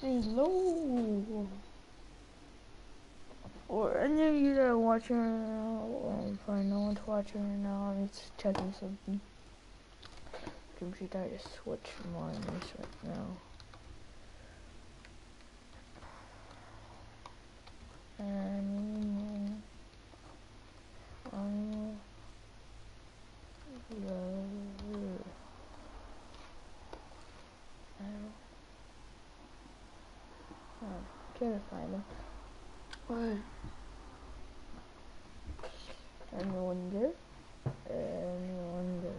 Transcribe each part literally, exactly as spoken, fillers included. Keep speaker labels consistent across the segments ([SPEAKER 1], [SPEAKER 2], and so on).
[SPEAKER 1] Hello. Or any of you that are watching right now, or probably no one's watching right now, I'm just checking something. Can we try to switch monitors right now? And um, the I'm trying to find them.
[SPEAKER 2] What?
[SPEAKER 1] Anyone there? Anyone there?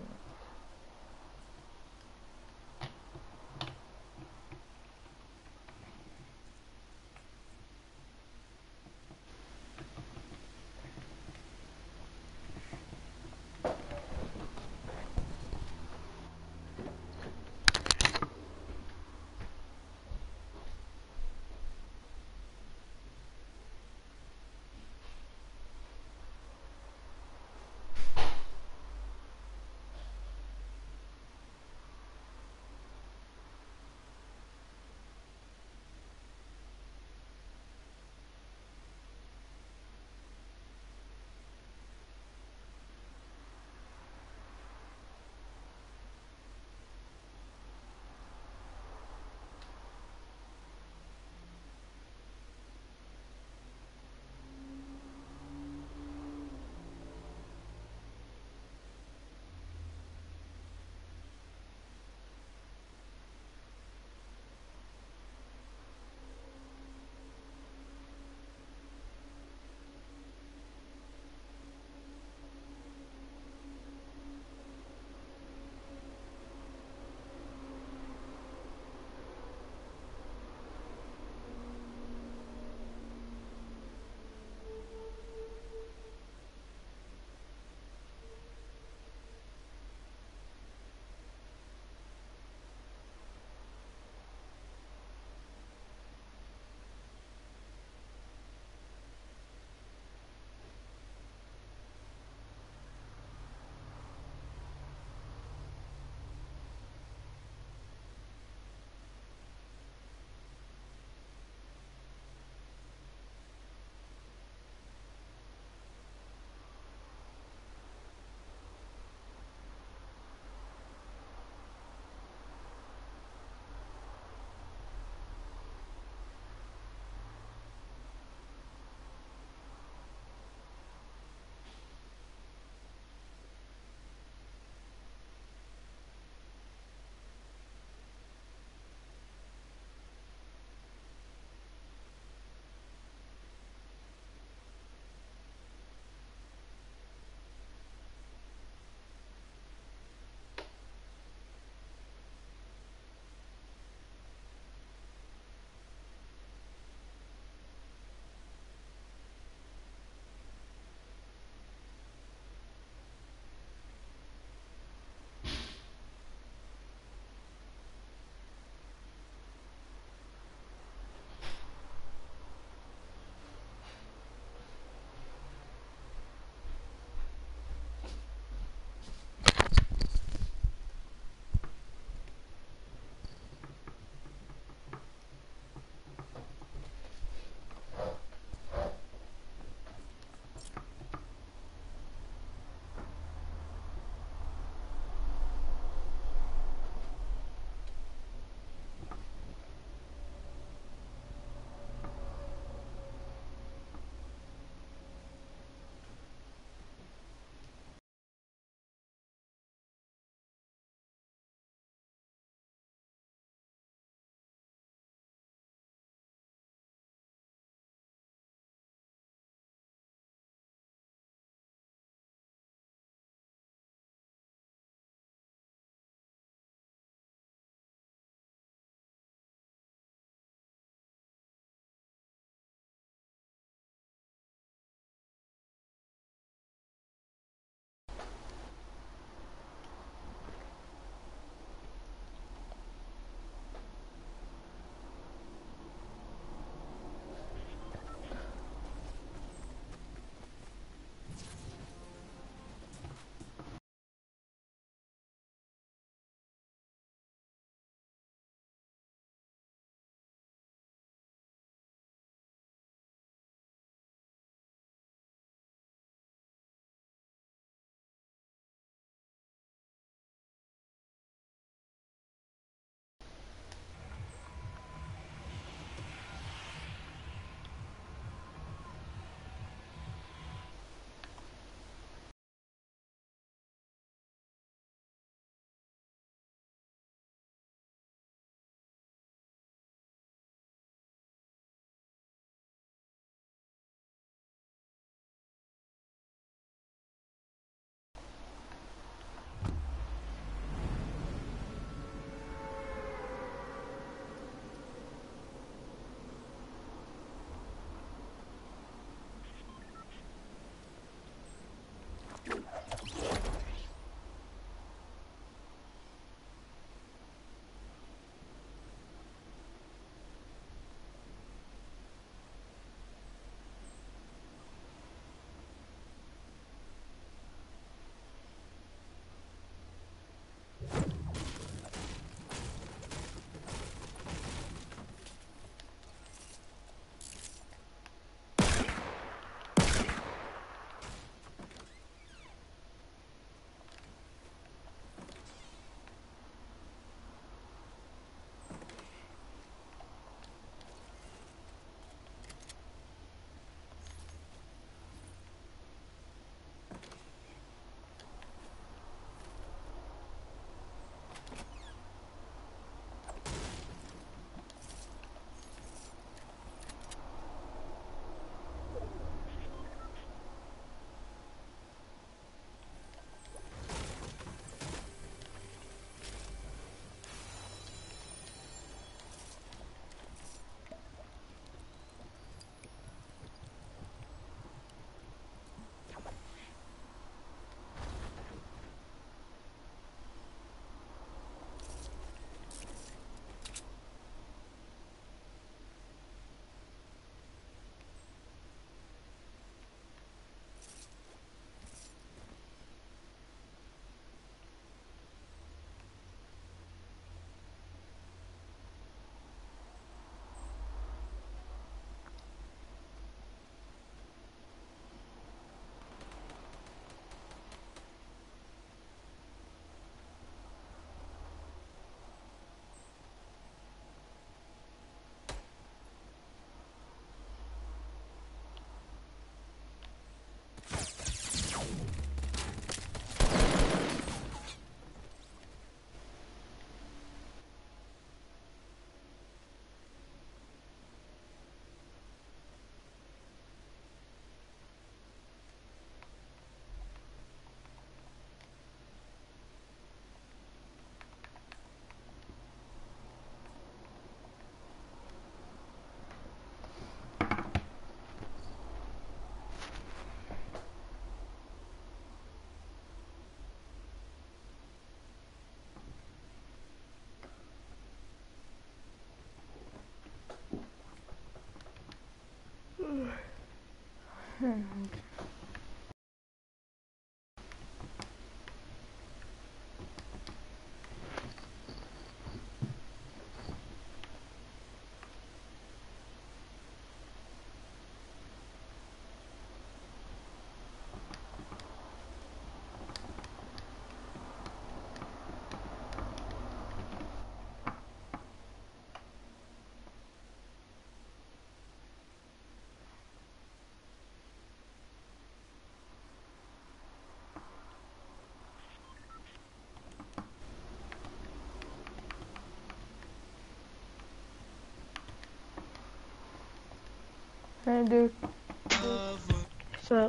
[SPEAKER 1] Hey, dude. What's up?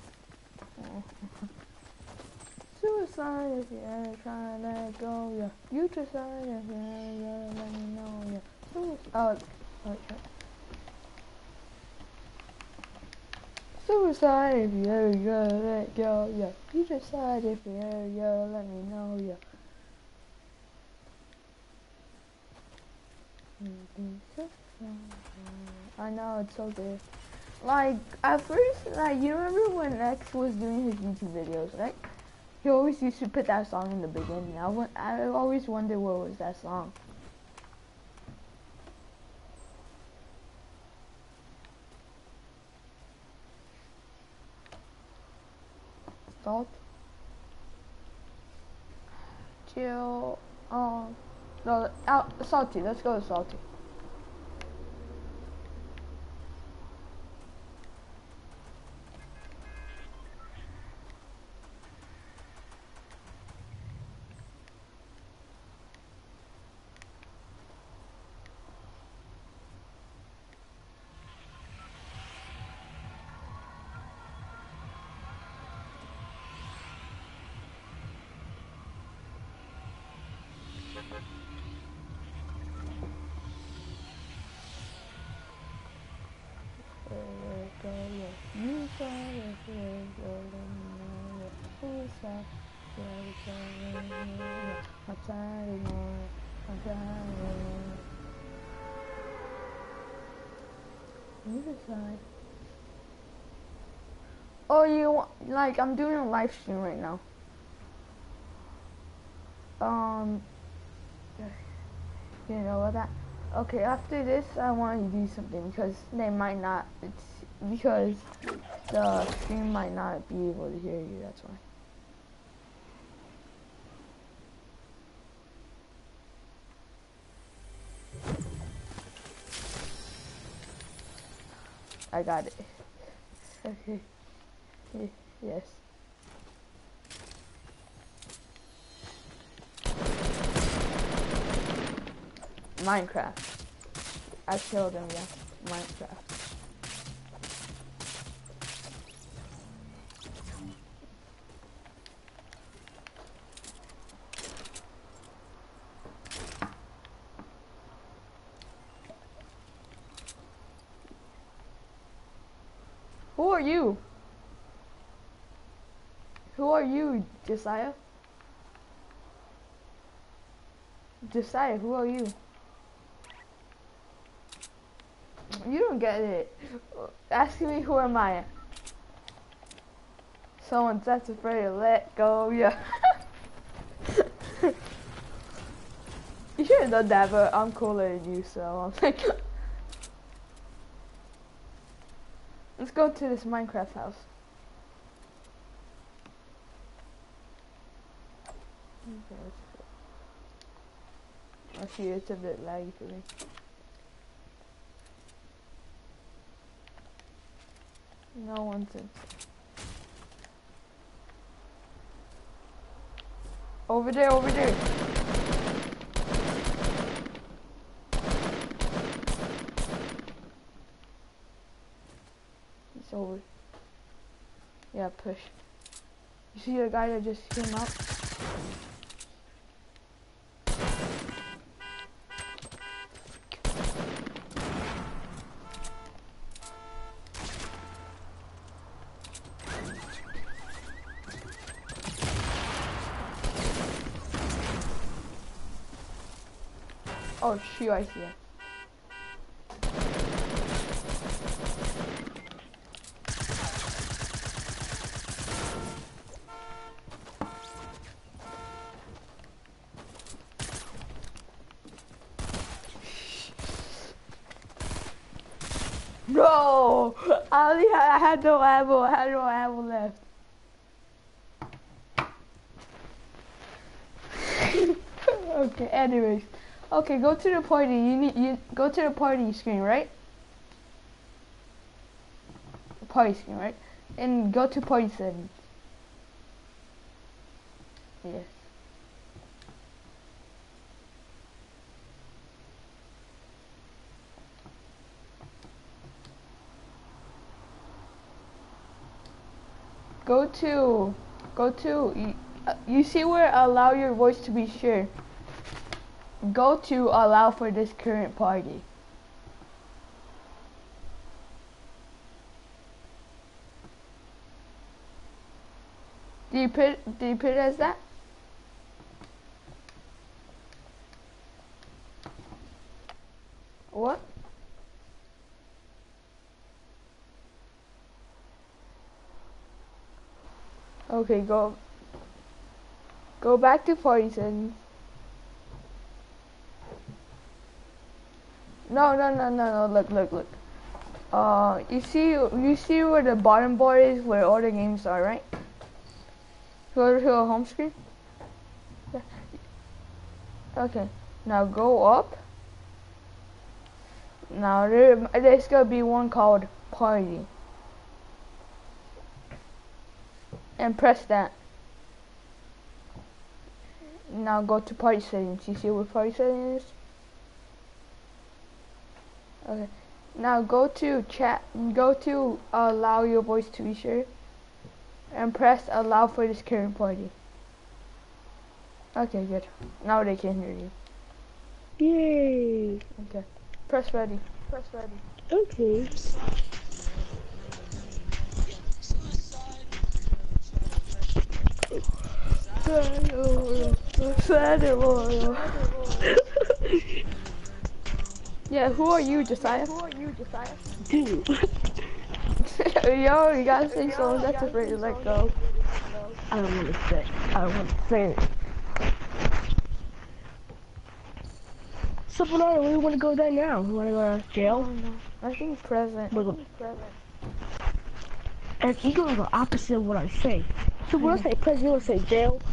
[SPEAKER 1] Suicide if you ever try to let go, yeah. You decide if you ever let me know, yeah. Suicide. Oh, oh, shit. Suicide if you ever gotta let go, yeah. You decide if you ever gotta let me know, yeah. I know, it's so good. Like, at first, like, you remember when X was doing his YouTube videos, right? He always used to put that song in the beginning. I, went, I always wondered what was that song. Salt? Chill. Um, no, out, salty. Let's go to salty. You said if you go, let me know. Suicide. I'm tired anymore. I'm tired anymore. You decide. Oh, you want, like, I'm doing a live stream right now. Um, you know what that? Okay, after this, I want to do something because they might not. It's because the stream might not be able to hear you. That's why. I got it. Okay. Yes. Minecraft. I killed him, yeah. Minecraft. Who are you? Who are you, Josiah? Josiah, who are you? You don't get it. Ask me who am I? Someone that's afraid to let go, yeah. You should have done that, but I'm cooler than you, so I'm like... Let's go to this Minecraft house. Actually, it's a bit laggy for me. No one's in. Over there, over there. He's over. Yeah, push. You see the guy that just came out? Oh shoot, I see it. No! I only had, I had no ammo, I had no ammo left. Okay, anyways. Okay, go to the party. You need you go to the party screen, right? The party screen, right? And go to party settings. Yes. go to, go to, you, uh, you see where allow your voice to be shared. Go to allow for this current party. Do you put, do you put it as that? What? Okay, go go back to party settings. No, no, no, no, no. Look, look, look. Uh, you see, you see where the bottom bar is, where all the games are, right? Go to a home screen. Yeah. Okay. Now go up. Now there, there's gonna be one called party. And press that. Now go to party settings. You see what party settings is? Okay. Now go to chat. Go to allow your voice to be shared. And press allow for this current party. Okay, good. Now they can hear you.
[SPEAKER 2] Yay!
[SPEAKER 1] Okay. Press ready. Press ready.
[SPEAKER 2] Okay.
[SPEAKER 1] Yeah, who are you, Josiah? Who are you, Josiah?
[SPEAKER 2] Dude.
[SPEAKER 1] Yo, you gotta say something that's afraid to let go.
[SPEAKER 2] I don't want to say. I don't want to say it. So, Bernardo, where do you want to go there now? You want to go to jail?
[SPEAKER 1] Oh, no. I think present.
[SPEAKER 2] We're going
[SPEAKER 1] present.
[SPEAKER 2] And you're going to go opposite of what I say. So when I say present, you want to say jail?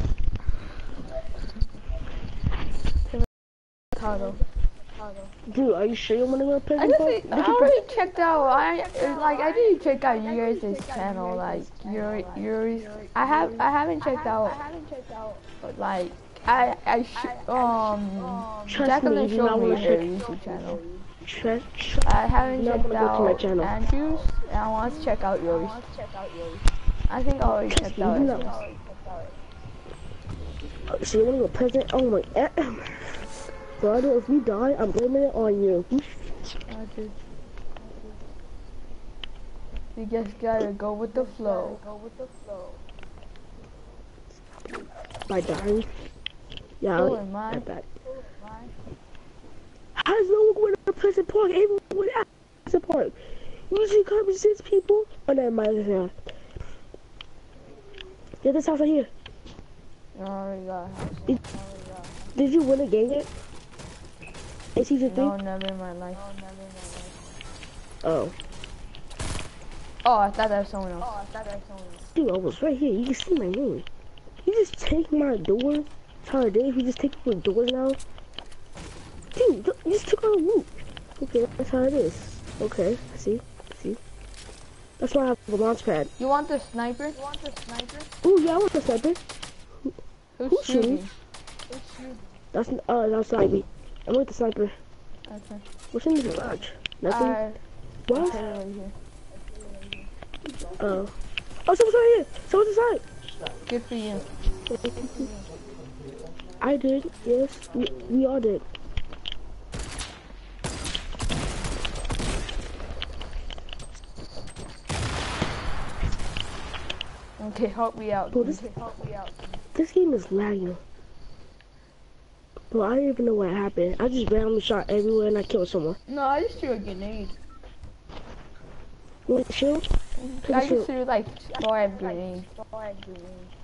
[SPEAKER 1] Tato.
[SPEAKER 2] Dude, are you sure you want to go to prison?
[SPEAKER 1] I just think, I already checked out. I like I didn't check out you guys' channel. Like your yours. I have I haven't checked out. But like I I sh um Jacqueline showed me her YouTube channel.
[SPEAKER 2] Trust, trust.
[SPEAKER 1] I haven't
[SPEAKER 2] No,
[SPEAKER 1] checked
[SPEAKER 2] out
[SPEAKER 1] Andrews, and I want to check out yours. I think I already
[SPEAKER 2] Trust
[SPEAKER 1] checked
[SPEAKER 2] me,
[SPEAKER 1] out.
[SPEAKER 2] you know. So you want to go present? Oh my god. Brother, if we die, I'm blaming it on you.
[SPEAKER 1] Okay. You just gotta go with the flow. Go with the flow.
[SPEAKER 2] By dying? Yeah,
[SPEAKER 1] So
[SPEAKER 2] I'll
[SPEAKER 1] am I.
[SPEAKER 2] get that. How's no one going to Pleasant Park? Everyone went out Pleasant Park. Usually comes six people. Oh, never mind. Yeah, yeah, this house right here.
[SPEAKER 1] Oh my god.
[SPEAKER 2] Did, did you win a game yet? In season three?
[SPEAKER 1] No, never in my life. No, never in my life.
[SPEAKER 2] Oh.
[SPEAKER 1] Oh, I thought that was someone else. Oh, I thought that was someone else.
[SPEAKER 2] Dude, I was right here. You can see my name. You just take my door. Tyler Dave, you just take my doors now. Dude, you just took our loot. Okay, that's how it is. Okay, see, see. That's why I have a launch pad.
[SPEAKER 1] You want the sniper? You want the sniper?
[SPEAKER 2] Ooh, yeah, I want the sniper. Who,
[SPEAKER 1] Who's,
[SPEAKER 2] who's shooting?
[SPEAKER 1] shooting? Who's shooting?
[SPEAKER 2] That's uh, that's sniper. I'm with the sniper.
[SPEAKER 1] Okay.
[SPEAKER 2] What's in this garage? Nothing.
[SPEAKER 1] Uh,
[SPEAKER 2] What?
[SPEAKER 1] right here.
[SPEAKER 2] Oh. Oh, someone's right here. Someone's inside.
[SPEAKER 1] Good for you.
[SPEAKER 2] I did. Yes, we we all did.
[SPEAKER 1] Okay, help me out.
[SPEAKER 2] Bro, this,
[SPEAKER 1] okay, help me out.
[SPEAKER 2] this game is lagging. Bro, I don't even know what happened. I just randomly shot everywhere and I killed someone.
[SPEAKER 1] No, I just threw a grenade.
[SPEAKER 2] You want the shield?
[SPEAKER 1] I just threw like five grenades. Five grenades.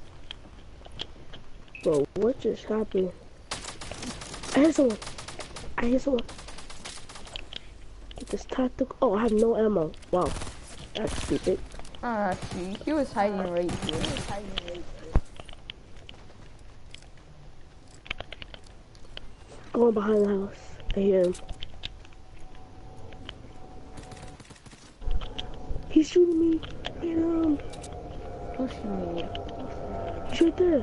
[SPEAKER 2] Bro, what just happened? I hit someone. I hit someone. Get this tactical. Oh, I have no ammo. Wow. That's stupid.
[SPEAKER 1] Ah, see, he was hiding right here. He was hiding right here.
[SPEAKER 2] Going behind the house. I hear him. He's shooting me. Damn.
[SPEAKER 1] Who's shooting you?
[SPEAKER 2] He's right there.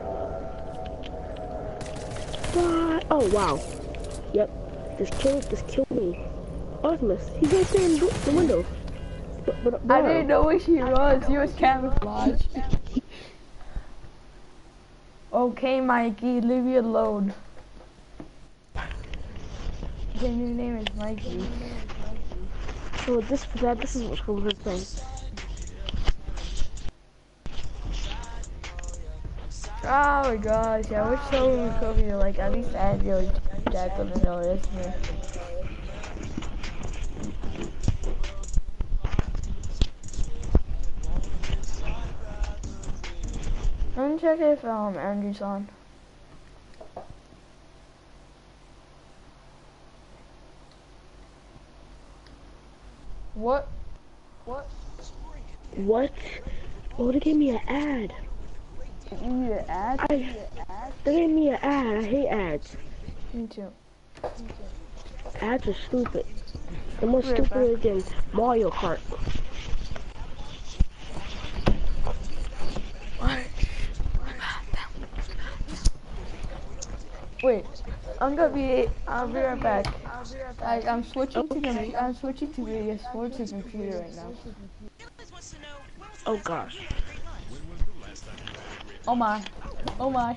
[SPEAKER 2] Bye. Oh, wow. Yep. Just kill, just kill me. Optimus. He's right there in the window. But, but,
[SPEAKER 1] I
[SPEAKER 2] bro,
[SPEAKER 1] didn't know where she was. She was camouflaged. Okay, Mikey, leave me alone. Your new name is Mikey.
[SPEAKER 2] so this that this is what's cool with thing.
[SPEAKER 1] Oh my gosh, I wish someone could be like, at least add your dad gonna notice me. Let me check if um Andrew's on. What? What?
[SPEAKER 2] What? Oh, they gave me an ad.
[SPEAKER 1] You need an ad?
[SPEAKER 2] I, they gave me an ad. I hate ads.
[SPEAKER 1] Me too.
[SPEAKER 2] Ads are stupid. They're more
[SPEAKER 1] Right
[SPEAKER 2] stupid than Mario Kart.
[SPEAKER 1] Wait, I'm gonna be. I'll be right back. I, I'm switching to the. I'm switching to the sports and computer right now.
[SPEAKER 2] Oh gosh.
[SPEAKER 1] Oh my. Oh my.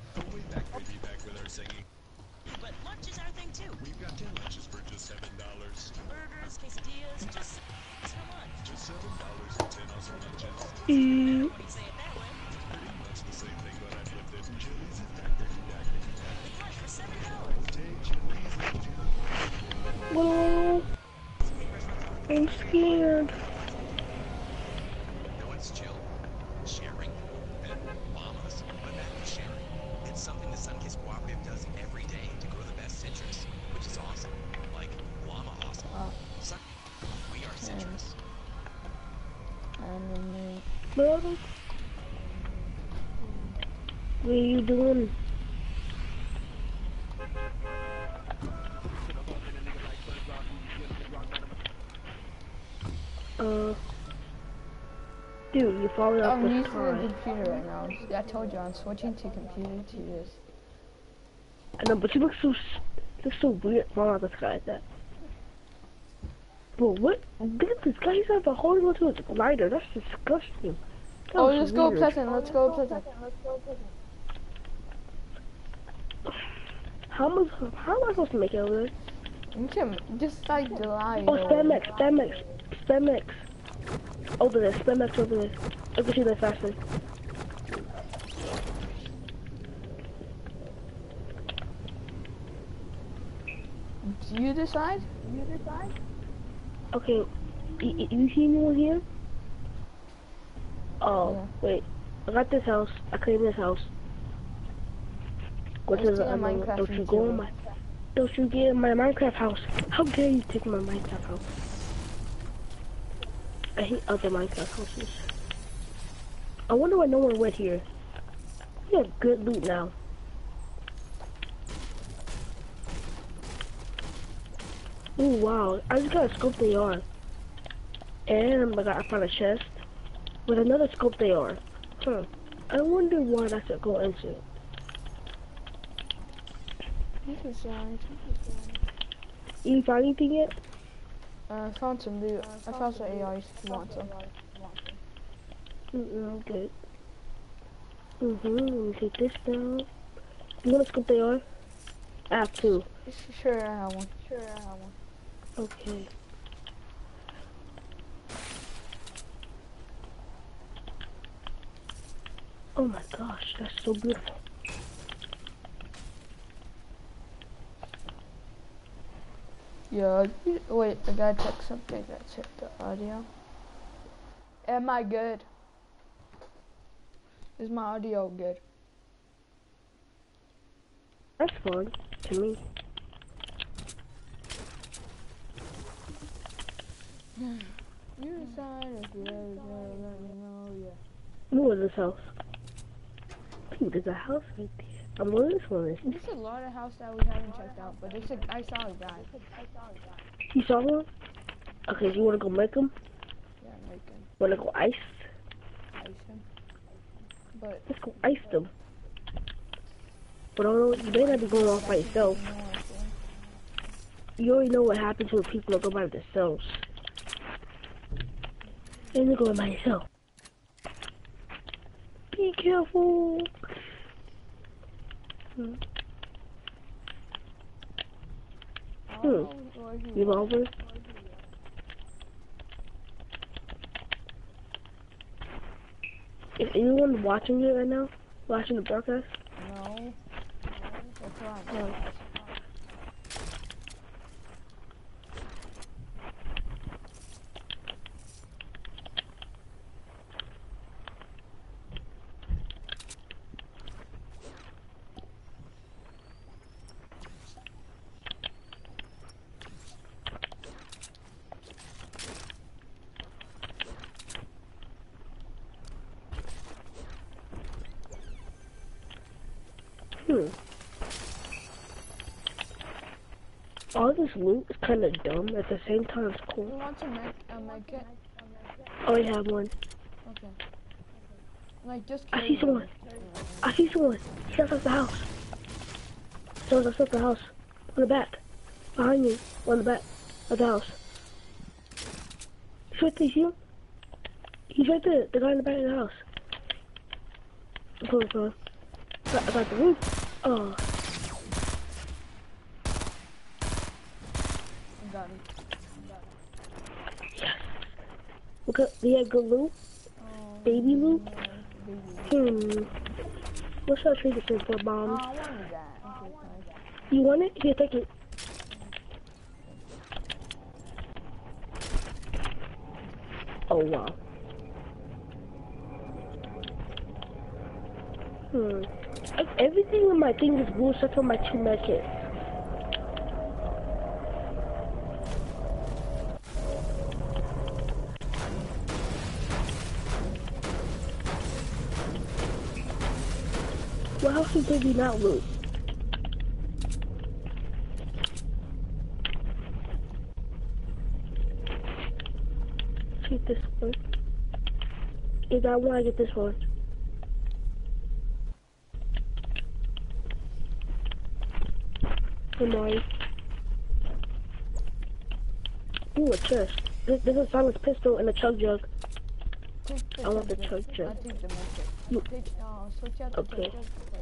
[SPEAKER 3] But lunch is our thing too. We've got ten lunches for just seven dollars. Burgers, quesadillas, just so much. Just seven dollars and ten awesome lunches.
[SPEAKER 2] Mm.
[SPEAKER 3] When you say it that way. It's pretty much the same thing, but I flipped it. Chili's is back, baby, back, baby, back. Big lunch for seven dollars. Take Chili's and Chili's.
[SPEAKER 2] Well, I'm scared.
[SPEAKER 3] No, it's chill. Sharing. And llamas. But that is sharing. It's something the Sunkist Cooperative does every day to grow the best citrus, which is awesome. Like llama awesome.
[SPEAKER 1] Oh.
[SPEAKER 3] Sun we are citrus.
[SPEAKER 1] Um,
[SPEAKER 2] Brother, what are you doing? Uh, dude, you followed up
[SPEAKER 1] I'm
[SPEAKER 2] with
[SPEAKER 1] using
[SPEAKER 2] time.
[SPEAKER 1] the computer right now. I told you I'm switching to computer to this.
[SPEAKER 2] I know, but you look so, look so weird falling out the sky like that. Bro, what? Look at this guy. He's got a holding onto his glider. That's disgusting. That
[SPEAKER 1] Oh,
[SPEAKER 2] was
[SPEAKER 1] let's go
[SPEAKER 2] weird.
[SPEAKER 1] Pleasant. Let's go Pleasant.
[SPEAKER 2] How am I, how am I supposed to make it over there?
[SPEAKER 1] You can just like glide.
[SPEAKER 2] Oh, spam X, spam X, spam X. Over there, spam X over there. I can see that faster.
[SPEAKER 1] Do you decide? You decide?
[SPEAKER 2] Okay, you, you see anyone here? Oh,
[SPEAKER 1] Yeah.
[SPEAKER 2] wait. I got this house. I claimed this house. Go
[SPEAKER 1] I
[SPEAKER 2] to
[SPEAKER 1] see
[SPEAKER 2] the
[SPEAKER 1] a
[SPEAKER 2] other one.
[SPEAKER 1] Minecraft
[SPEAKER 2] Don't you
[SPEAKER 1] in
[SPEAKER 2] go
[SPEAKER 1] too.
[SPEAKER 2] in my... Don't you get in my Minecraft house. How dare you take my Minecraft house? I hate other Minecraft houses. I wonder why no one went here. We have good loot now. Ooh, wow. I just got a scope they are. And I got I found a chest with another scope they are. Huh. I wonder what I should go into.
[SPEAKER 1] You decide.
[SPEAKER 2] You find anything yet?
[SPEAKER 1] Uh, I found some loot. I found some A Is if you want some.
[SPEAKER 2] Mm-mm, good. Mm-hmm, let me take this down. You want to scope they are? I have two.
[SPEAKER 1] Sure, I have one. Sure, I have one.
[SPEAKER 2] Okay. Oh my gosh, that's so beautiful.
[SPEAKER 1] Yeah. you- Wait, I gotta check something. I gotta check the audio. Am I good? Is my audio good?
[SPEAKER 2] That's fun to me.
[SPEAKER 1] You decide if you ever gonna let me know. Yeah.
[SPEAKER 2] What is this house? Dude, there's a house right there. I'm where this one is.
[SPEAKER 1] There's a lot of house that we haven't checked out, but there's a, I saw a guy.
[SPEAKER 2] You saw one? Okay, so you wanna go make them?
[SPEAKER 1] Yeah, making
[SPEAKER 2] Wanna go ice?
[SPEAKER 1] ice him. But
[SPEAKER 2] Let's go ice them. But I don't know, you may not be going off by yourself.
[SPEAKER 1] no, I think.
[SPEAKER 2] You already know what happens when people don't go by themselves. Let me go by myself. Be careful. Hmm. Hmm. Revolver. Is anyone watching it right now? Watching the broadcast?
[SPEAKER 1] No. That's right.
[SPEAKER 2] No. Hmm. All this loot is kind of dumb. At the same time, it's
[SPEAKER 1] You
[SPEAKER 2] cool.
[SPEAKER 1] want to make a make it?
[SPEAKER 2] I already have one.
[SPEAKER 1] Okay. Like just
[SPEAKER 2] I
[SPEAKER 1] carry
[SPEAKER 2] see someone. I see someone. He's outside the house. Someone's outside the house. On the back. Behind me. On the back of the house. He's right there. You see him? He's right there. The guy in the back of the house. I'm coming for him. I got, I got the roof. Oh.
[SPEAKER 1] I got it.
[SPEAKER 2] Yes. Look at, we had good loot.
[SPEAKER 1] Oh,
[SPEAKER 2] Baby loot.
[SPEAKER 1] baby.
[SPEAKER 2] Hmm. What should I trade this in for,
[SPEAKER 1] Oh,
[SPEAKER 2] bombs?
[SPEAKER 1] I wanted that. Okay, fine.
[SPEAKER 2] You want it? Here, take it. Oh, wow. Hmm. Like, everything in my thing is blue except for my two medkits. What else did we not loot? Take this one. If I want to get this one. Come on. Ooh, a chest. This, this is a silenced pistol and a chug jug.
[SPEAKER 1] Take the
[SPEAKER 2] I want the
[SPEAKER 1] chug
[SPEAKER 2] chug
[SPEAKER 1] jug.
[SPEAKER 2] jug.
[SPEAKER 1] I'll take the medkit.
[SPEAKER 2] You-
[SPEAKER 1] Take, uh, switch out the
[SPEAKER 2] Okay.
[SPEAKER 1] chug jug for the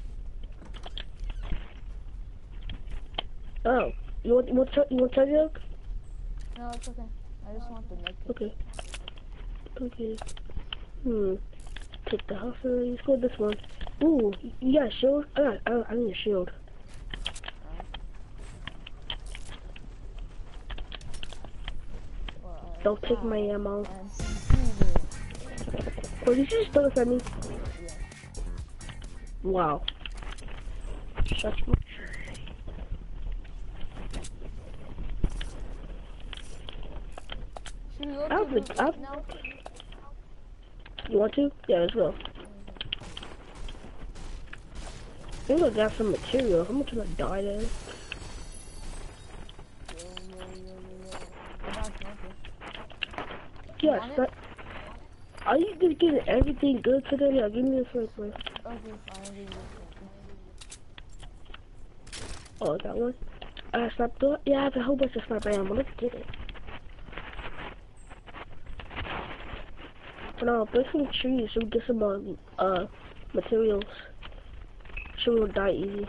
[SPEAKER 1] medkit.
[SPEAKER 2] Oh, you want you want chug, you want chug jug?
[SPEAKER 1] No, it's okay. I just want the medkit.
[SPEAKER 2] Okay. Okay. Hmm. Take the house and let's go with this one. Ooh, you got a shield? I got. I, I need a shield.
[SPEAKER 1] Well, uh,
[SPEAKER 2] Don't take my ammo.
[SPEAKER 1] and easy.
[SPEAKER 2] Oh, did you just throw this at me?
[SPEAKER 1] Yeah.
[SPEAKER 2] Wow. Shut my.
[SPEAKER 1] Should we go
[SPEAKER 2] I'll
[SPEAKER 1] to the
[SPEAKER 2] be- I'll-
[SPEAKER 1] now?
[SPEAKER 2] You want to? Yeah, let's go. I'm gonna grab some material. How much gonna die then?
[SPEAKER 1] Yo, yo, yo, yo, yo. I got smoker.
[SPEAKER 2] Yes,
[SPEAKER 1] Want it?
[SPEAKER 2] that. Are you just getting everything good today? Yeah, give me this right quick.
[SPEAKER 1] Okay, fine. I'll give you this
[SPEAKER 2] Oh, that one? Uh, sniper? Yeah, I have a whole bunch of sniper ammo. Let's get it. But no, break some trees so we get some uh, uh materials. So we'll die easy.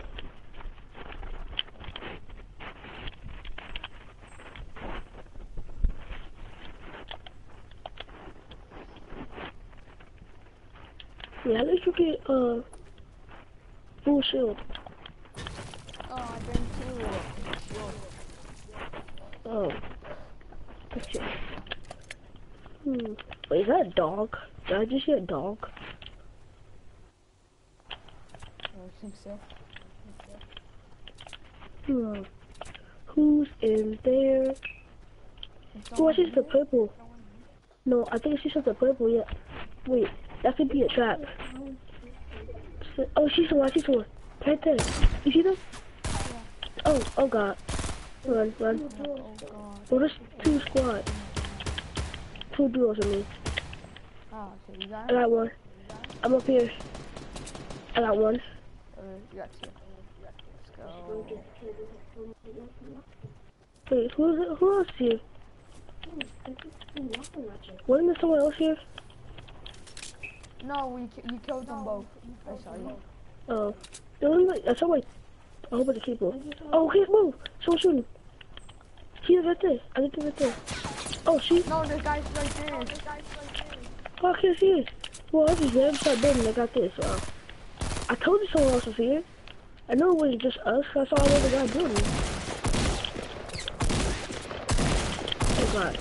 [SPEAKER 2] Yeah, at least you get uh full shield.
[SPEAKER 1] Oh, I bring two. Shield.
[SPEAKER 2] Oh. Gotcha. Hmm. Wait, is that a dog? Did I just hear a dog?
[SPEAKER 1] I think so.
[SPEAKER 2] Hmm. Who's in there? Oh, I see something purple. No, I think I see something purple, yeah. Wait, that could be a trap. So- Oh, I see someone, I see someone. Right there. You see them? Oh, oh god. Run, run.
[SPEAKER 1] Oh god.
[SPEAKER 2] Oh, there's two squads. Two duos of me.
[SPEAKER 1] Oh, so you got
[SPEAKER 2] I
[SPEAKER 1] it?
[SPEAKER 2] got one. I'm up here. I got one.
[SPEAKER 1] Uh, you got two. Let's go.
[SPEAKER 2] Wait, who's who else here? Wasn't there someone else here?
[SPEAKER 1] No, we ki- you killed them both. I saw you.
[SPEAKER 2] Oh, there was like, I saw like a whole bunch of people. Oh, okay, move. Someone shooting. He's right there. I think he's right there. Oh, she.
[SPEAKER 1] No, the guy's right there.
[SPEAKER 2] Oh, I can't see it. Well, I just ran start building. I got this. Uh, I told you someone else was here. I know it wasn't just us. I saw another guy building. Oh God.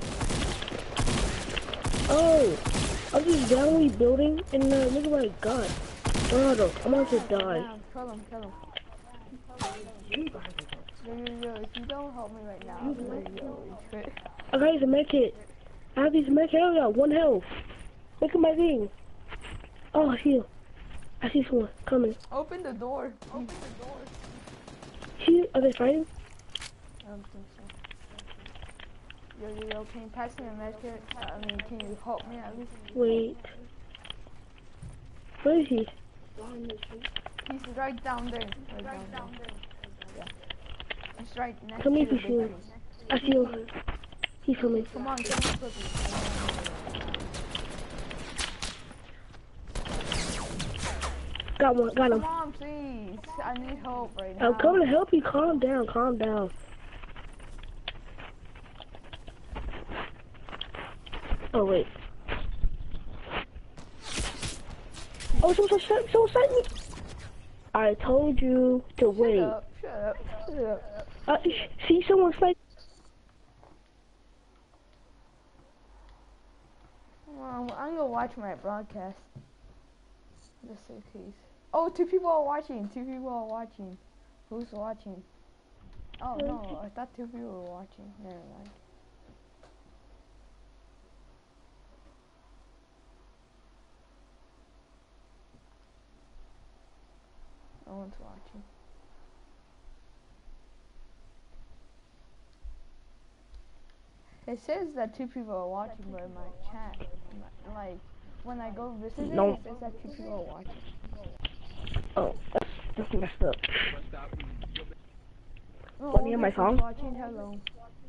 [SPEAKER 2] Oh, I'm just randomly building, and uh, look at my God. Ronaldo, I'm about to die.
[SPEAKER 1] Yeah, kill him, kill him. Yo, yo, yo, if you don't help me right now, I'm gonna yo, quit.
[SPEAKER 2] I got his med kit. I have these med kit. I got one health. Look at my thing. Oh, I see him. I see someone coming.
[SPEAKER 1] Open the door. Open the door.
[SPEAKER 2] See, are they fighting?
[SPEAKER 1] I don't think so. Yo, yo, yo, can you pass me a medkit? I mean, can you help me at least?
[SPEAKER 2] Wait. Where is he?
[SPEAKER 1] He's right down there. Right down there. Yeah. He's right next
[SPEAKER 2] Come
[SPEAKER 1] to
[SPEAKER 2] here
[SPEAKER 1] the
[SPEAKER 2] if you
[SPEAKER 1] big
[SPEAKER 2] see him.
[SPEAKER 1] trees.
[SPEAKER 2] I see him. He's coming.
[SPEAKER 1] Come on, come on, quickly.
[SPEAKER 2] Got one. Got him.
[SPEAKER 1] Come on, please. I need help right now.
[SPEAKER 2] I'm coming to help you. Calm down. Calm down. Oh wait. Oh, someone shot, someone shot me. I told you to wait.
[SPEAKER 1] Shut up, shut up, shut up.
[SPEAKER 2] Uh, sh- see someone fight.
[SPEAKER 1] Well, I'm gonna watch my broadcast. Just in case. Oh, two people are watching. Two people are watching. Who's watching? Oh no, I thought two people were watching. Never mind. No one's watching. It says that two people are watching, but in my chat, my, like, when I go visit it,
[SPEAKER 2] No.
[SPEAKER 1] it says that two people are watching.
[SPEAKER 2] Oh, that's, that's messed up.
[SPEAKER 1] Oh,
[SPEAKER 2] Want to hear my
[SPEAKER 1] this one's
[SPEAKER 2] song?
[SPEAKER 1] Watching, hello.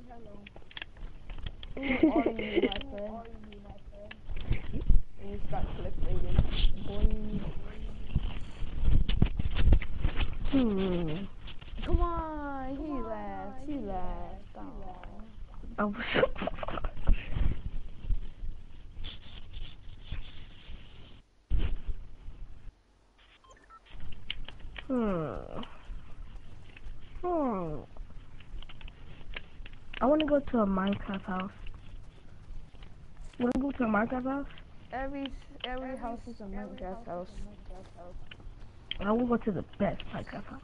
[SPEAKER 1] Who are you, my friend? You just got clickbaited, boy.
[SPEAKER 2] Hmm.
[SPEAKER 1] Come on, he laughed, he laughed. Oh.
[SPEAKER 2] Oh. Hmm. Hmm. I want to go to a Minecraft house. You want to go to a Minecraft house?
[SPEAKER 1] Every every house is a Minecraft house.
[SPEAKER 2] I will go to the best Minecraft house.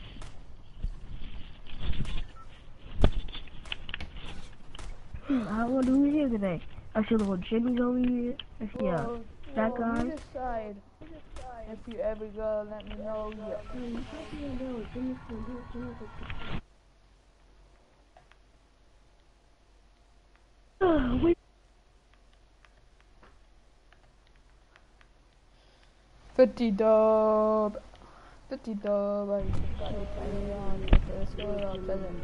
[SPEAKER 2] Hmm, I don't know who's here today. I see little Jimmy's over here. I see uh,
[SPEAKER 1] Whoa,
[SPEAKER 2] that
[SPEAKER 1] whoa,
[SPEAKER 2] guy.
[SPEAKER 1] You decide. If you ever go, let me know. Yeah.
[SPEAKER 2] Uh, wait.
[SPEAKER 1] fifty dub. fifty dub. I just got it finally on the first go on seven.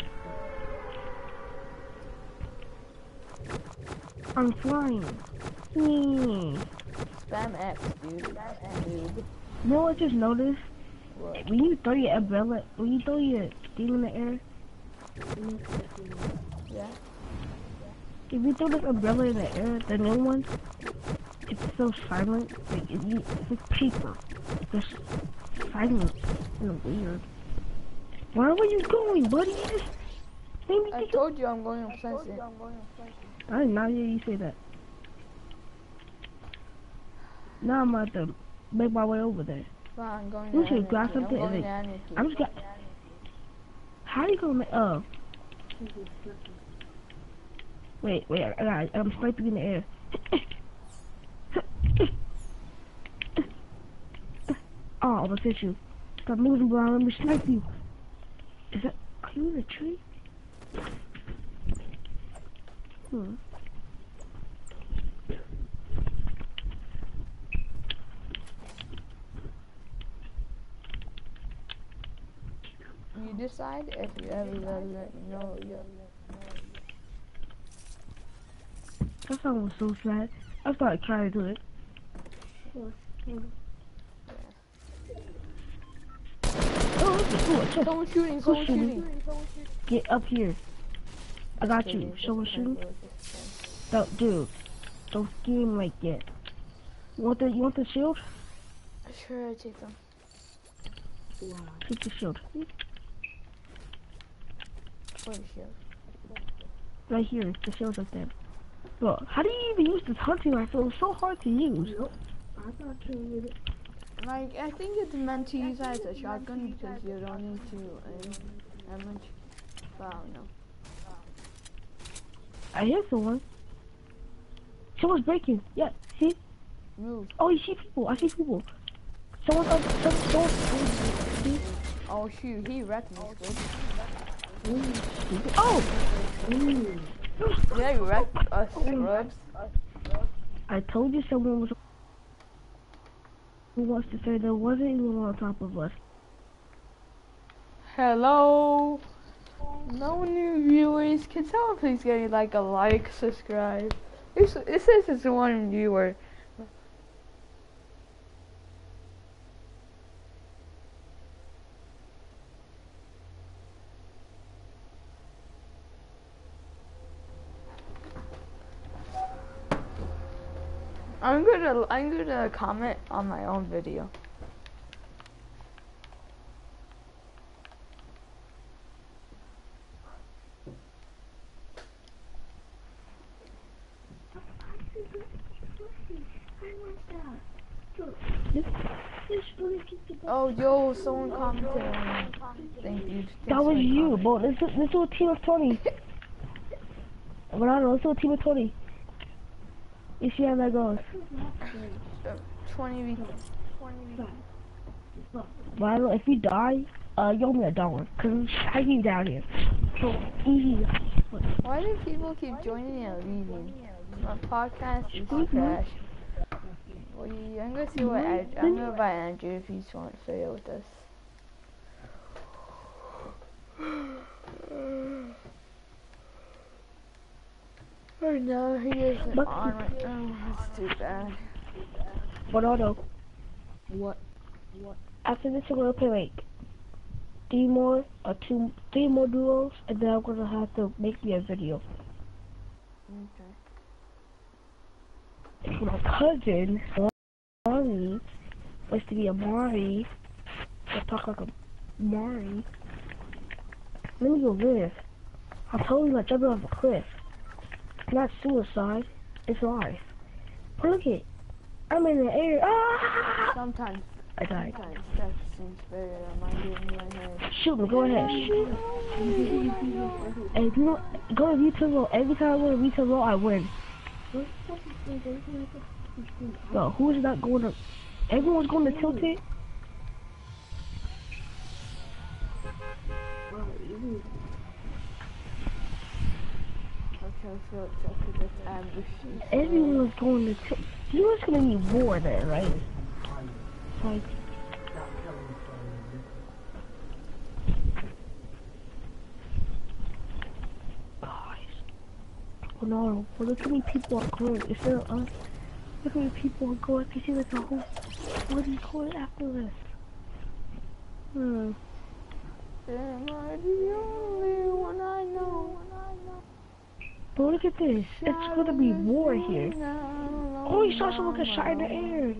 [SPEAKER 2] I'm flying. Hmm.
[SPEAKER 1] Spam X, dude. Spam dude.
[SPEAKER 2] You know what I just noticed?
[SPEAKER 1] What?
[SPEAKER 2] When you throw your umbrella, when you throw your thing in the air,
[SPEAKER 1] Yeah?
[SPEAKER 2] if you throw this umbrella in the air, the new one, it's so silent. Like, it, you, it's like paper. It's just silent and weird. Where were you going, buddy? You just made me
[SPEAKER 1] I
[SPEAKER 2] think
[SPEAKER 1] told you I'm going on sunset.
[SPEAKER 2] I did not hear you say that. Now I'm about to make my way over there.
[SPEAKER 1] Fine, I'm going
[SPEAKER 2] You
[SPEAKER 1] to
[SPEAKER 2] should
[SPEAKER 1] Anarchy.
[SPEAKER 2] grab
[SPEAKER 1] I'm
[SPEAKER 2] something
[SPEAKER 1] going
[SPEAKER 2] and
[SPEAKER 1] to
[SPEAKER 2] then-
[SPEAKER 1] Anarchy.
[SPEAKER 2] I'm just got. How you gonna make? Oh. Wait, wait. I got. I'm sniping in the air. Oh, I almost hit you. Stop moving, bro. Let me snipe you. Is that? Are you in a tree? Hmm.
[SPEAKER 1] You decide if you ever let, let me know. Yeah.
[SPEAKER 2] That song was so sad. I started trying to do it. Oh, look at cool.
[SPEAKER 1] Someone shooting, someone shooting.
[SPEAKER 2] Get up here. I got you. Someone shooting? No, dude. Don't scheme like that. You want the, you want the shield?
[SPEAKER 1] Sure, I take them.
[SPEAKER 2] Take the shield.
[SPEAKER 1] Where's the shield?
[SPEAKER 2] Right here. The shield's up there. Bro, how do you even use this hunting rifle? It's so hard to use. Nope. I thought I could use it.
[SPEAKER 1] Like, I think it's meant to use as a shotgun because you don't need to aim that much. But I don't know.
[SPEAKER 2] I hear someone. Someone's breaking. Yeah, see?
[SPEAKER 1] Move.
[SPEAKER 2] Oh, you see people. I see people. Someone's up. Some, someone's.
[SPEAKER 1] Oh, shoot. He wrecked me, Squid.
[SPEAKER 2] Oh!
[SPEAKER 1] Yeah, you wrecked us, scrubs.
[SPEAKER 2] I told you someone was. Who wants to say there wasn't anyone on top of us?
[SPEAKER 1] Hello. No new viewers. Can someone please get me like a like, subscribe? It's, it says it's one viewer. I'm gonna I'm gonna comment on my own video. Oh, yo, someone commented on thank you.
[SPEAKER 2] That was you, bro. This is this is a team of twenty. But I don't know, this is a team of twenty. You see how that goes?
[SPEAKER 1] twenty v twenty.
[SPEAKER 2] But I don't know, if you die, uh, you owe me a dollar. Cause I keep down here. So easy.
[SPEAKER 1] Why do people keep joining and leaving? My podcast is trash. Well, yeah, I'm gonna see what I, I'm gonna buy Andrew if he's want to play with us. Oh no, he isn't
[SPEAKER 2] but,
[SPEAKER 1] on right now. That's too bad.
[SPEAKER 2] But I know.
[SPEAKER 1] What?
[SPEAKER 2] What? After this, we're gonna play like three more or two, three more duos, and then I'm gonna have to make me a video.
[SPEAKER 1] Okay.
[SPEAKER 2] My cousin, Mari, wants to be a Mari. I talk like a Mari. Let me go live. I'm totally like jumping off a cliff. It's not suicide, it's life. But look it, I'm in the air. Ah!
[SPEAKER 1] Sometimes.
[SPEAKER 2] I died.
[SPEAKER 1] Sometimes that seems better than my getting in my head.
[SPEAKER 2] Shoot me, go ahead. And if you know, go to retail roll. Every time I go to retail roll, I win. Yo, who is not going to? Everyone's going to tilt it. Everyone's going to tilt. You know it's going to be war there, right? Like. Guys. Oh no, well, look how many people are going. Is there us? Look how many people are going. I can see like a whole. What are you going after this? Hmm.
[SPEAKER 1] Am I the only one I know?
[SPEAKER 2] But look at this. It's gonna be war here. Oh, you saw someone get shot in the air.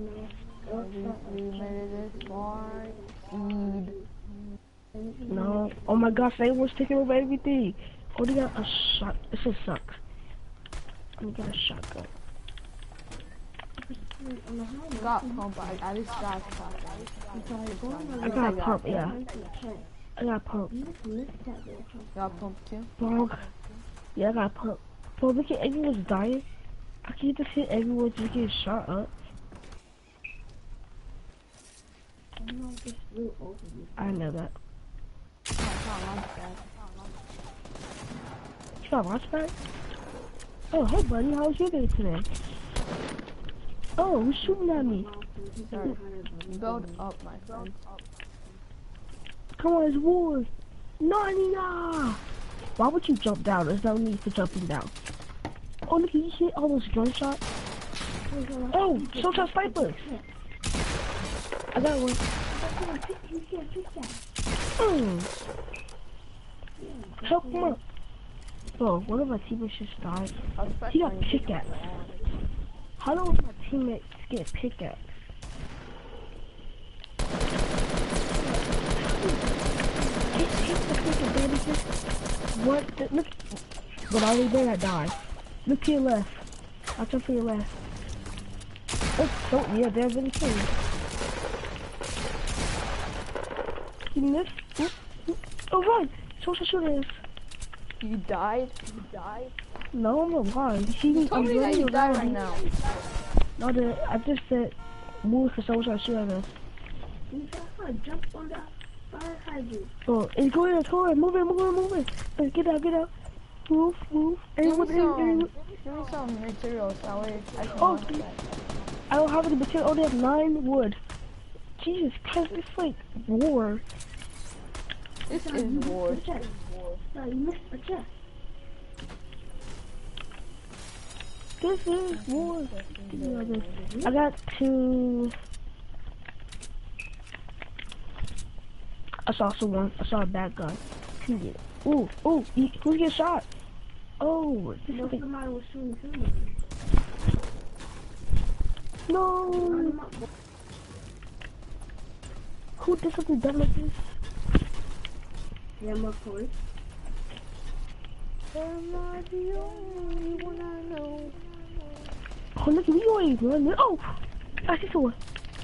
[SPEAKER 2] No. Oh my gosh, everyone's taking over everything. Oh, they got a shot. This just sucks. Let me get a shotgun.
[SPEAKER 1] Got pump. I, I just got pump.
[SPEAKER 2] I got a pump, yeah. I got a pump.
[SPEAKER 1] Got pump too?
[SPEAKER 2] Bro. Yeah, I got a pump. Bro, look at everyone's dying. I can't just hit everyone just getting shot up. I know that. You got launch pad? Oh, hey buddy, how was your day today? Oh, who's shooting at me?
[SPEAKER 1] Sorry. Build up, my friend.
[SPEAKER 2] Come on, it's war. No, no. Why would you jump down? There's no need for jumping down. Oh, look, you hit all those gunshots. Oh, Showtime snipers. I got one. Mm. Help him up. Bro, one of my teammates just died. He got pickaxe. How do my teammates get pickaxe? Hit, hit the freaking bandages. What? The, look. But I there I died. Look to your left. Watch out for your left. Oh, oh yeah, they're really cool. You missed? Oh, run! So, so, so, this.
[SPEAKER 1] You died? You died?
[SPEAKER 2] No, I'm alive. He,
[SPEAKER 1] You told me that you died right now.
[SPEAKER 2] No, the, I just said move for someone trying to shoot at us.
[SPEAKER 4] Jump on that fire hydrant.
[SPEAKER 2] Oh, it's going, it's going. Move it, move it, move it. Let's get out, get out. Move, move.
[SPEAKER 1] Give me
[SPEAKER 2] Anyone,
[SPEAKER 1] some,
[SPEAKER 2] anyone,
[SPEAKER 1] give me some materials, that way I can
[SPEAKER 2] Oh,
[SPEAKER 1] launch that.
[SPEAKER 2] I don't have any material. I only have nine wood. Jesus Christ, it's like war.
[SPEAKER 1] This is war.
[SPEAKER 4] No, you missed the chest.
[SPEAKER 2] This is war. I got two. I saw someone. I saw a bad guy. Who did? Ooh, ooh, he, who's getting shot? Oh, this
[SPEAKER 4] No,
[SPEAKER 2] is
[SPEAKER 4] somebody was shooting through.
[SPEAKER 2] no. Who did something dumb like this?
[SPEAKER 4] Yeah, my boy.
[SPEAKER 1] Am I the only one I know?
[SPEAKER 2] Oh, look at me going, man. Oh, I see someone.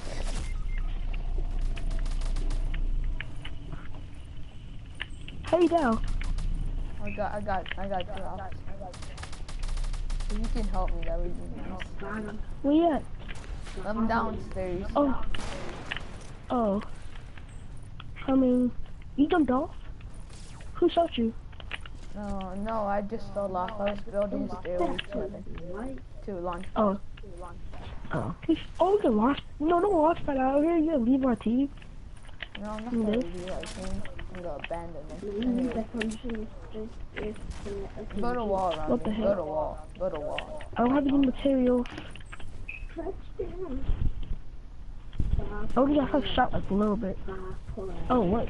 [SPEAKER 2] Hey, down.
[SPEAKER 1] I got, I got, I got dropped. If you can help me, that would be nice.
[SPEAKER 4] Got him.
[SPEAKER 2] Where you at?
[SPEAKER 1] I'm downstairs.
[SPEAKER 2] Oh. Oh. I mean, you jumped off? Who shot you?
[SPEAKER 1] No, no, I just fell off. I was building stairway to,
[SPEAKER 4] Right?
[SPEAKER 1] to launch.
[SPEAKER 2] Oh.
[SPEAKER 1] To launch.
[SPEAKER 2] Oh. Oh, you can launch. No, no launch pad out here. You gotta leave our team.
[SPEAKER 1] No, I'm not gonna
[SPEAKER 2] This?
[SPEAKER 1] do that thing. I'm gonna abandon it.
[SPEAKER 4] We need
[SPEAKER 1] Anyway,
[SPEAKER 4] that condition. Just if the
[SPEAKER 1] build a wall around
[SPEAKER 2] What
[SPEAKER 1] me.
[SPEAKER 2] the heck?
[SPEAKER 1] Build a wall. Build a wall.
[SPEAKER 2] I don't have any materials.
[SPEAKER 4] touchdown.
[SPEAKER 2] I only got her shot like a little bit. Oh, what?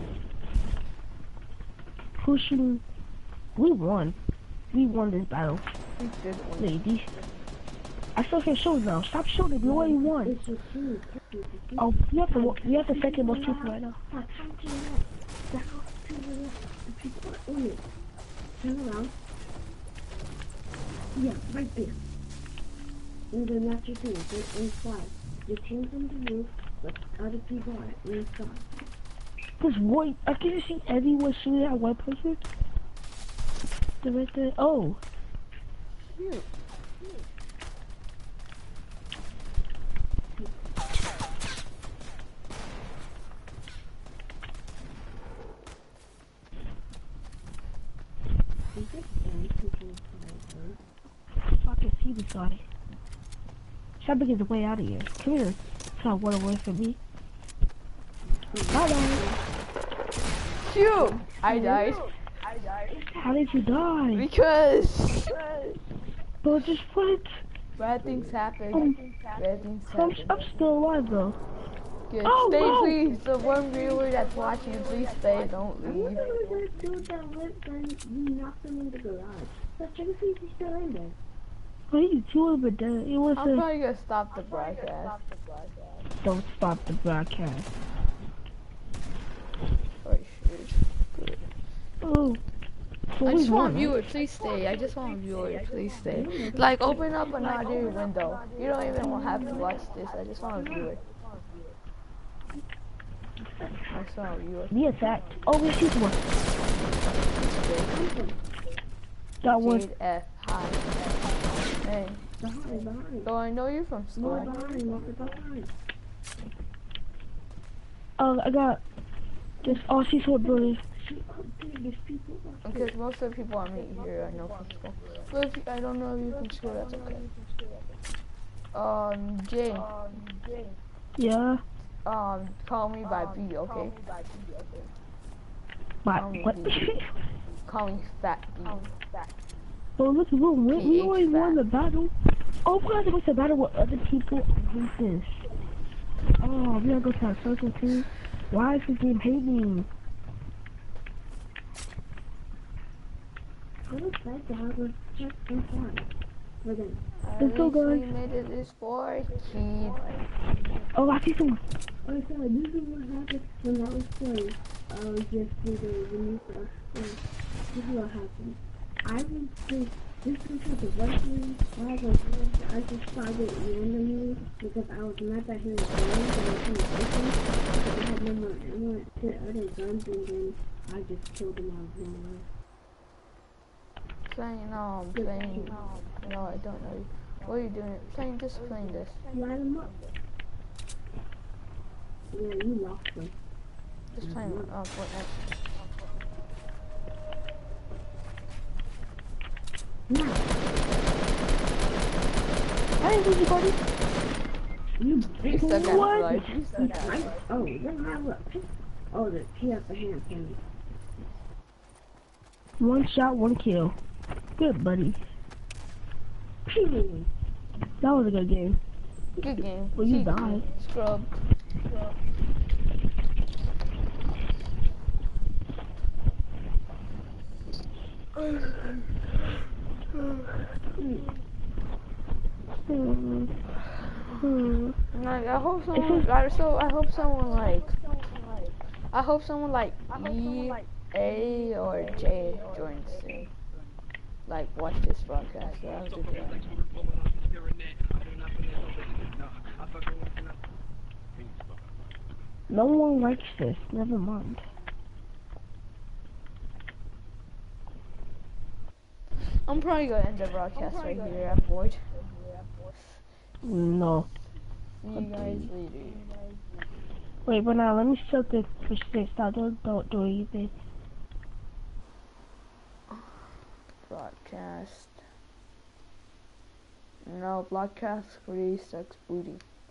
[SPEAKER 2] Who's shooting? We won. We won this battle.
[SPEAKER 1] We did win.
[SPEAKER 2] Ladies. I still can show now. Stop shooting. We already won. Oh, you have to. You have the second most people right now.
[SPEAKER 4] Turn around. Yeah, right there. And then that's your thing. They're inside. Your team's on the roof, but other people are inside.
[SPEAKER 2] This white. I can see everyone shooting at one person. They're right there. Oh.
[SPEAKER 1] Cute.
[SPEAKER 2] I can see this guy. Shabba is the way out of here. Come here. It's not one away from me. Bye bye.
[SPEAKER 1] Cute. I died.
[SPEAKER 2] How did you die?
[SPEAKER 1] Because
[SPEAKER 2] Bro, just what?
[SPEAKER 1] bad things happen.
[SPEAKER 2] Um,
[SPEAKER 1] Bad things
[SPEAKER 2] I'm,
[SPEAKER 1] happen.
[SPEAKER 2] I'm still alive though.
[SPEAKER 1] Good.
[SPEAKER 2] Oh,
[SPEAKER 1] Stay,
[SPEAKER 2] no.
[SPEAKER 1] please. The one viewer that's watching, please stay. Don't
[SPEAKER 4] I
[SPEAKER 1] leave.
[SPEAKER 4] wonder what that dude that went then you knocked him in the garage. Let's check and see if he's still in there.
[SPEAKER 2] Why are you doing with that? It was
[SPEAKER 1] I'm
[SPEAKER 2] a...
[SPEAKER 1] probably gonna stop the broadcast.
[SPEAKER 2] Don't stop the broadcast.
[SPEAKER 1] Oh, shit.
[SPEAKER 2] Oh. So
[SPEAKER 1] I
[SPEAKER 2] we
[SPEAKER 1] just want
[SPEAKER 2] won,
[SPEAKER 1] viewers, please stay. I just want viewers, please stay. Like, open up another window. You don't even have to watch this. I just want a viewer. I just want a viewer.
[SPEAKER 2] We attacked. Oh, we see one. That one.
[SPEAKER 1] Jade F. Hi. Hey.
[SPEAKER 4] Behind, behind.
[SPEAKER 1] So I know you from
[SPEAKER 4] More
[SPEAKER 1] school.
[SPEAKER 4] behind, more behind.
[SPEAKER 2] Oh, I got this. Oh, I see someone building.
[SPEAKER 4] See, oh, dude, there's people up there.
[SPEAKER 1] Because most of the people I meet here I know from school. But if you, I don't know you from school, that's okay. Um, Jay.
[SPEAKER 2] Yeah.
[SPEAKER 1] Um, call me by B, okay?
[SPEAKER 2] But
[SPEAKER 1] Call me
[SPEAKER 2] what?
[SPEAKER 1] B. Call me Fat B.
[SPEAKER 2] Oh, look, we won. We
[SPEAKER 1] P H
[SPEAKER 2] already won
[SPEAKER 1] back.
[SPEAKER 2] the battle. Oh, we gotta go to the battle with other people. I hate this. Oh, we gotta go to our circle too. Why is this game hating?
[SPEAKER 4] I'm excited to have a check and fly for them.
[SPEAKER 1] At
[SPEAKER 2] Let's go,
[SPEAKER 1] least we
[SPEAKER 2] guys.
[SPEAKER 1] made it this far, kid.
[SPEAKER 2] Oh, I see someone.
[SPEAKER 4] Oh, sorry, this is what happened when I was playing. Uh, yesterday, when you uh, this is what happened. I went to, this was at the wrestling, I was like, I just started it randomly because I was mad that he was playing, and I was trying to fight him, because I had no more ammo to other guns, and then I just killed him out of nowhere.
[SPEAKER 1] Playing, no, I'm playing. No, I don't know. What are you doing? Playing this, playing this.
[SPEAKER 4] Light him up. Yeah, you lost him.
[SPEAKER 1] Just playing, uh, Fortnite.
[SPEAKER 4] Now,
[SPEAKER 2] Hey, who's your buddy?
[SPEAKER 4] you
[SPEAKER 1] You still got
[SPEAKER 2] What?
[SPEAKER 1] life. You still got
[SPEAKER 4] Right?
[SPEAKER 1] life.
[SPEAKER 4] Oh, then have a Oh, the he has the hand candy.
[SPEAKER 2] One shot, one kill. Good, buddy.
[SPEAKER 4] Pew!
[SPEAKER 2] That was a good game.
[SPEAKER 1] Good game.
[SPEAKER 2] Well, you
[SPEAKER 1] Cheeky.
[SPEAKER 2] died.
[SPEAKER 1] Scrub. Scrub.
[SPEAKER 2] Hmm. Hmm.
[SPEAKER 1] Like, I hope someone, I, so I hope someone like, I hope someone like E, A, or J joins soon. Like, watch this broadcast. That was a good one.
[SPEAKER 2] No one likes this. Never mind.
[SPEAKER 1] I'm probably gonna end the broadcast right here at Void.
[SPEAKER 2] No.
[SPEAKER 1] See you guys later.
[SPEAKER 2] Wait, but now let me shut the push this. Stop. Don't, don't do anything.
[SPEAKER 1] Broadcast. No, broadcast three sucks booty.